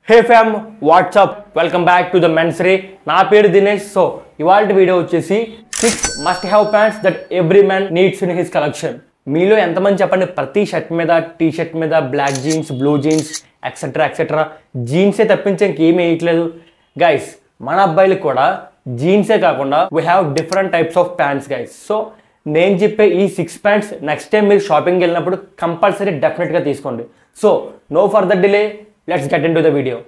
Hey fam, what's up? Welcome back to the Men's Ray. నా పేరు Dinesh. So ఇవాల్టి video వచ్చేసి 6 must have pants that every man needs in his collection. మీలో ఎంతమంది చెప్పండి ప్రతి షర్ట్ మీద టీ షర్ట్ మీద black jeans blue jeans etcetera జీన్సే తప్పించి ఇంకేమీ వేయట్లేదు గైస్. మన అబ్బాయిలకు కూడా జీన్సే కాకుండా we have different types of pants guys. So నేను చెప్పే ఈ 6 ప్యాంట్స్ నెక్స్ట్ టైం మీరు షాపింగ్కి వెళ్ళినప్పుడు కంపల్సరీ డెఫినెట్గా తీసుకోండి. So no further delay, let's get into the video.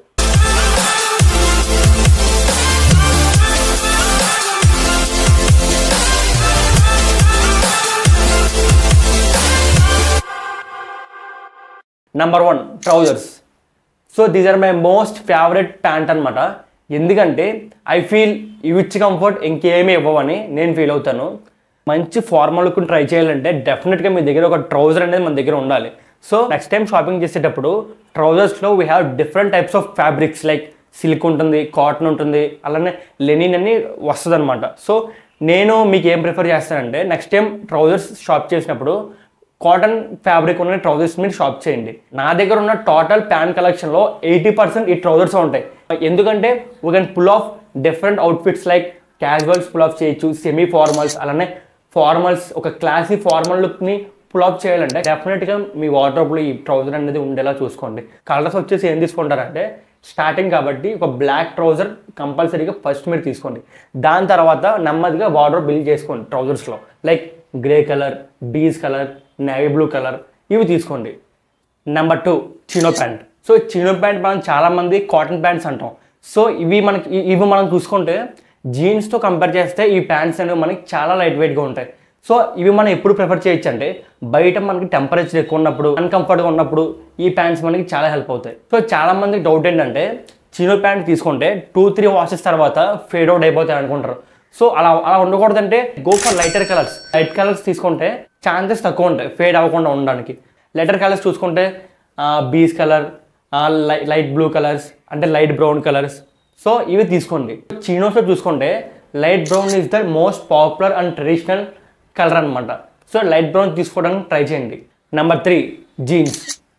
Number 1, trousers. So these are my most favorite pant anamata. ఎందుకంటే I feel ఇవిచ్చి కంఫర్ట్ ఇంకేమీ ఇవ్వవని నేను ఫీల్ అవుతాను. మంచి ఫార్మల్ లుక్ ట్రై చేయాలంటే డెఫినెట్గా మీ దగ్గర ఒక ట్రౌజర్ అనేది మన దగ్గర ఉండాలి. సో నెక్స్ట్ టైం షాపింగ్ చేసేటప్పుడు ట్రౌజర్స్లో we have different types of fabrics like silk ఉంటుంది, కాటన్ ఉంటుంది, అలానే లెనిన్ అని వస్తుంది అనమాట. సో నేను మీకు ఏం ప్రిఫర్ చేస్తానంటే నెక్స్ట్ టైం ట్రౌజర్స్ షాప్ చేసినప్పుడు కాటన్ ఫ్యాబ్రిక్ ఉన్న ట్రౌజర్స్ మీరు షాప్ చేయండి. నా దగ్గర ఉన్న టోటల్ ప్యాంట్ కలెక్షన్లో 80% ఈ ట్రౌజర్స్ ఉంటాయి. ఎందుకంటే we can pull off different outfits like casuals pull off చేయొచ్చు, సెమీ ఫార్మల్స్, అలానే ఫార్మల్స్, ఒక క్లాసీ ఫార్మల్ లుక్ని పుల్ ఆఫ్ చేయాలంటే డెఫినెట్గా మీ వార్డ్రోబ్లో ఈ ట్రౌజర్ అనేది ఉండేలా చూసుకోండి. కలర్స్ వచ్చేసి ఏం తీసుకుంటారంటే స్టార్టింగ్ కాబట్టి ఒక బ్లాక్ ట్రౌజర్ కంపల్సరీగా ఫస్ట్ మీరు తీసుకోండి. దాని తర్వాత నెమ్మదిగా వార్డ్రోబ్ బిల్డ్ చేసుకోండి ట్రౌజర్స్లో like grey colour, beige colour, navy blue colour ఇవి తీసుకోండి. Number 2, chino pant. So chino pant మనం చాలామంది కాటన్ ప్యాంట్స్ అంటాం. సో ఇవి మనం చూసుకుంటే జీన్స్తో కంపేర్ చేస్తే ఈ ప్యాంట్స్ అనేవి మనకి చాలా లైట్ వెయిట్గా ఉంటాయి. సో ఇవి మనం ఎప్పుడు ప్రిఫర్ చేయొచ్చు అంటే బయట మనకి టెంపరేచర్ ఎక్కువ ఉన్నప్పుడు, అన్కంఫర్ట్గా ఉన్నప్పుడు ఈ ప్యాంట్స్ మనకి చాలా హెల్ప్ అవుతాయి. సో చాలామందికి డౌట్ ఏంటంటే చినో ప్యాంట్ తీసుకుంటే 2-3 వాషెస్ తర్వాత ఫేడ్ అవుట్ అయిపోతాయి అనుకుంటారు. సో అలా ఉండకూడదంటే go for lighter colours. Light colours తీసుకుంటే ఛాన్సెస్ తక్కువ ఉంటాయి ఫేడ్ అవ్వకుండా ఉండడానికి. లైటర్ కలర్స్ చూసుకుంటే beige colour, light blue colours అంటే లైట్ బ్రౌన్ కలర్స్. సో ఇవి తీసుకోండి. చినోస్లో చూసుకుంటే light brown is the most popular and traditional colour అనమాట. సో లైట్ బ్రౌన్ తీసుకోవడానికి ట్రై చేయండి. Number 3, jeans.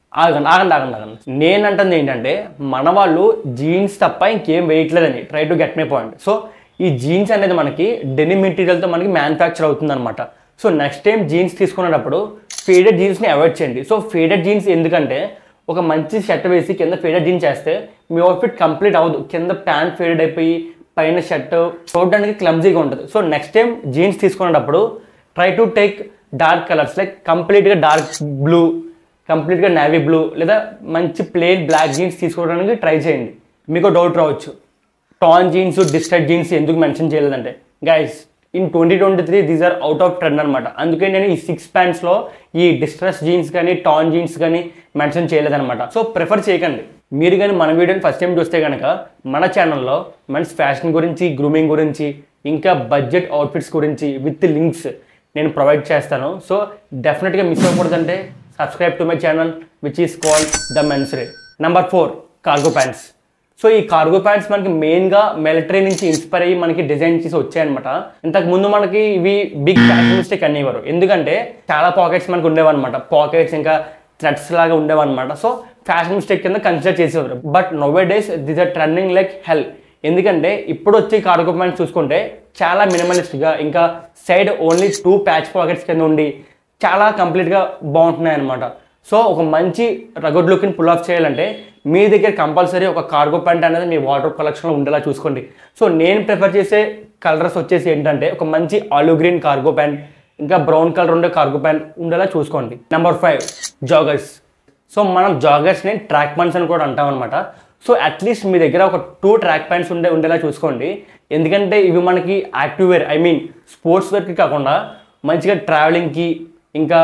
ఆగండి. నేనంటుంది ఏంటంటే మన వాళ్ళు జీన్స్ తప్ప ఇంకేం వేయట్లేదని. Try to get my point. So ఈ జీన్స్ అనేది మనకి డెనిమ్ మెటీరియల్తో మనకి మ్యానుఫ్యాక్చర్ అవుతుంది అనమాట. సో నెక్స్ట్ టైం జీన్స్ తీసుకునేటప్పుడు ఫేడెడ్ జీన్స్ని అవాయిడ్ చేయండి. సో ఫేడెడ్ జీన్స్ ఎందుకంటే ఒక మంచి షర్ట్ వేసి కింద ఫేడెడ్ జీన్స్ వేస్తే మీ అవుట్ఫిట్ కంప్లీట్ అవ్వదు. కింద ప్యాంట్ ఫేడెడ్ అయిపోయి పైన షర్ట్ చూడడానికి క్లమ్జీగా ఉంటుంది. సో నెక్స్ట్ టైం జీన్స్ తీసుకునేటప్పుడు try to take dark colours like కంప్లీట్గా డార్క్ బ్లూ, కంప్లీట్గా నేవీ బ్లూ లేదా మంచి ప్లెయిన్ బ్లాక్ జీన్స్ తీసుకోవడానికి ట్రై చేయండి. మీకు డౌట్ రావచ్చు టాన్ జీన్స్, డిస్టర్డ్ జీన్స్ ఎందుకు మెన్షన్ చేయలేదంటే guys in 2023 these are out of trend అనమాట. అందుకే నేను ఈ 6 ప్యాంట్స్లో ఈ డిస్ట్రెస్ జీన్స్ కానీ టాన్ జీన్స్ కానీ మెన్షన్ చేయలేదన్నమాట. సో ప్రిఫర్ చేయకండి. మీరు కానీ మన వీడియోని ఫస్ట్ టైం చూస్తే కనుక మన ఛానల్లో మెన్స్ ఫ్యాషన్ గురించి, గ్రూమింగ్ గురించి, ఇంకా బడ్జెట్ అవుట్ఫిట్స్ గురించి విత్ లింక్స్ నేను ప్రొవైడ్ చేస్తాను. సో డెఫినెట్గా మిస్ అవ్వకూడదంటే subscribe to my channel which is called the men's ray. Number 4, cargo pants. So ఈ కార్గో ప్యాంట్స్ మనకి మెయిన్గా మిలిటరీ నుంచి ఇన్స్పైర్ అయ్యి మనకి డిజైన్ చేసి వచ్చాయన్నమాట. ఇంతకు ముందు మనకి ఇవి బిగ్ ఫ్యాషన్ మిస్టేక్ అనేవారు. ఎందుకంటే చాలా పాకెట్స్ మనకు ఉండేవన్నమాట. పాకెట్స్ ఇంకా థ్రెడ్స్ లాగా ఉండేవన్నమాట. సో ఫ్యాషన్ మిస్టేక్ కింద కన్సిడర్ చేసేవారు. But nowadays this are trending like hell. ఎందుకంటే ఇప్పుడు వచ్చే కార్గో ప్యాంట్స్ చూసుకుంటే చాలా మినిమలిస్ట్గా, ఇంకా సైడ్ ఓన్లీ 2 ప్యాచ్ పాకెట్స్ కింద ఉండి చాలా కంప్లీట్గా బాగుంటున్నాయి అనమాట. సో ఒక మంచి రగడ్ లుక్ని పుల్ ఆఫ్ చేయాలంటే మీ దగ్గర కంపల్సరీ ఒక కార్గో ప్యాంట్ అనేది మీ వార్డ్రోబ్ కలెక్షన్లో ఉండేలా చూసుకోండి. సో నేను ప్రిఫర్ చేసే కలర్స్ వచ్చేసి ఏంటంటే ఒక మంచి ఆలివ్ గ్రీన్ కార్గో ప్యాంట్, ఇంకా బ్రౌన్ కలర్ ఉండే కార్గో ప్యాంట్ ఉండేలా చూసుకోండి. Number 5, joggers. సో మనం జాగర్స్ని ట్రాక్ ప్యాంట్స్ అని కూడా అంటాం అనమాట. సో అట్లీస్ట్ మీ దగ్గర ఒక 2 ట్రాక్ ప్యాంట్స్ ఉండేలా చూసుకోండి. ఎందుకంటే ఇవి మనకి active wear, I mean sports వేర్కి కాకుండా మంచిగా ట్రావెలింగ్కి, ఇంకా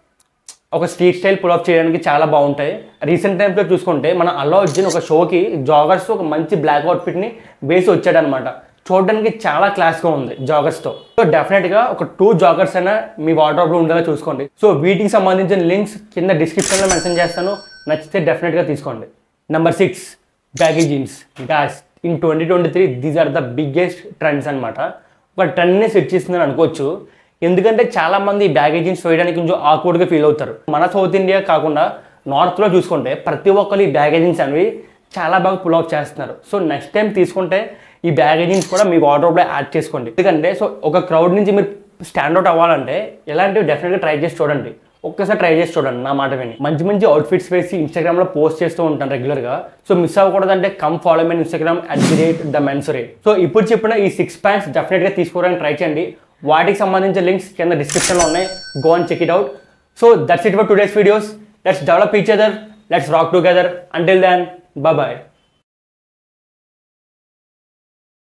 ఒక స్ట్రీట్ స్టైల్ పుల్ ఆఫ్ చేయడానికి చాలా బాగుంటాయి. రీసెంట్ టైమ్స్లో చూసుకుంటే మన అల్లు అర్జున్ ఒక షోకి జాగర్స్ ఒక మంచి బ్లాక్ అవుట్ఫిట్ని వేసి వచ్చాడనమాట. చూడడానికి చాలా క్లాస్గా ఉంది జాగర్స్తో. సో డెఫినెట్గా ఒక 2 జాగర్స్ అయినా మీ వార్డ్రోబ్లో ఉండేలా చూసుకోండి. సో వీటికి సంబంధించిన లింక్స్ కింద డిస్క్రిప్షన్లో మెన్షన్ చేస్తాను. నచ్చితే డెఫినెట్గా తీసుకోండి. Number 6, baggy jeans. Guys in 2023 these are the biggest trends అనమాట. ఒక ట్రెండ్ని సెట్ చేస్తుందని అనుకోవచ్చు. ఎందుకంటే చాలామంది బ్యాగీ జీన్స్ వేయడానికి కొంచెం ఆక్వర్డ్గా ఫీల్ అవుతారు. మన సౌత్ ఇండియా కాకుండా నార్త్లో చూసుకుంటే ప్రతి ఒక్కరు ఈ బ్యాగీ జీన్స్ అనేవి చాలా బాగా పుల్ ఆఫ్ చేస్తున్నారు. సో నెక్స్ట్ టైం తీసుకుంటే ఈ బ్యాగీ జీన్స్ కూడా మీ వార్డ్రోబ్లో యాడ్ చేసుకోండి. ఎందుకంటే సో ఒక క్రౌడ్ నుంచి మీరు స్టాండ్అవుట్ అవ్వాలంటే ఇలాంటివి డెఫినెట్గా ట్రై చేసి చూడండి. ఒక్కసారి ట్రై చేసి చూడండి నా మాట విని. మంచి మంచి అవుట్ఫిట్స్ వేసి ఇన్స్టాగ్రామ్లో పోస్ట్ చేస్తూ ఉంటాను రెగ్యులర్గా. సో మిస్ అవ్వకూడదంటే come follow my Instagram @themensurate. So ఇప్పుడు చెప్పిన ఈ 6 ప్యాంట్స్ డెఫినెట్గా తీసుకోవడానికి ట్రై చేయండి. వాటికి సంబంధించిన లింక్స్ కింద డిస్క్రిప్షన్లో ఉన్నాయి. Go and check it out. So that's it for today's videos. Let's develop each other. Let's rock together. Until then, bye bye.